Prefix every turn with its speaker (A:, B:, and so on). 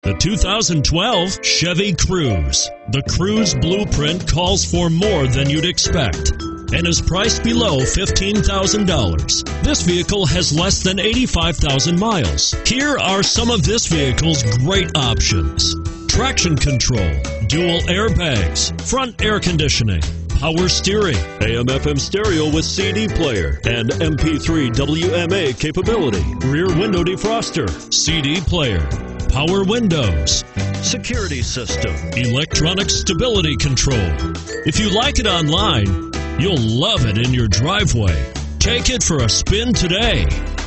A: The 2012 Chevy Cruze. The Cruze blueprint calls for more than you'd expect and is priced below $15,000. This vehicle has less than 85,000 miles. Here are some of this vehicle's great options: traction control, dual airbags, front air conditioning, power steering, AM/FM stereo with CD player, and MP3 WMA capability, rear window defroster, CD player, power windows, security system, electronic stability control. If you like it online, you'll love it in your driveway. Take it for a spin today.